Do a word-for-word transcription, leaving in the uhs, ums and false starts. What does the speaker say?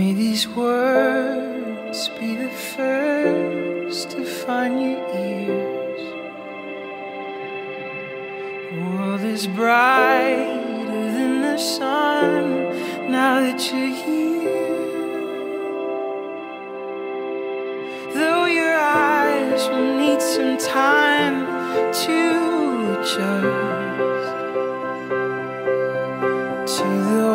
May these words be the first to find your ears. The world is brighter than the sun now that you're here. Though your eyes will need some time to adjust to the